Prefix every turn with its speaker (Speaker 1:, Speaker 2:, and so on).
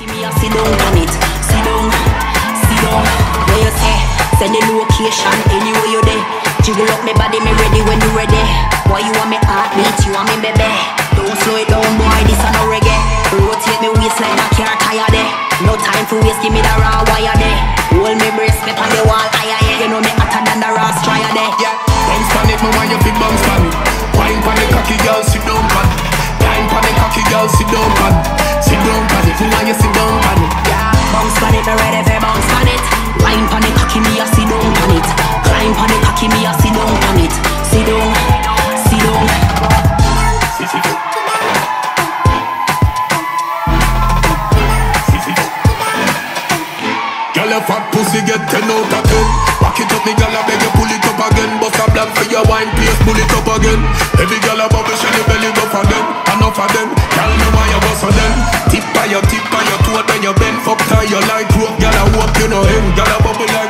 Speaker 1: cocky me a sit down on it. Sit down, sit down. Where you say? Send the location anywhere you there. Jiggle up me body, me ready when you ready. Why you want me heartbeat? You want me baby? Don't slow it down, boy. This a no reggae. Rotate me waistline, I can't tire there. No time for waste, give me the raw wire there. Hold me brace, me on the wall, higher. You know me hotter than the Ross Trier there.
Speaker 2: Yeah, bounce pan it, me want you fit bounce pan it. Wine pan the cocky girl, sit down pan it. Wine pan the cocky girl, sit down pan it. Sit down pan it, me want you sit down pan it.
Speaker 1: Yeah, bounce pan it, me ready for bounce pan it. Wine pan the cocky, me a sit down pan it. Climb pan the cocky, me a sit down pan it. Sit down, sit down.
Speaker 2: Girl, your fat pussy get 10 out of 10. Back it up, me girl, I beg you pull it up again. Bust a black for your wine, please pull it up again. Every girl a bubble, shell your belly go for them. Enough of them, girl, know why you bust for them. Tip by your toe, then you bend. Fuck tie your light rope, girl, I hope you know him. Girl, a bubble like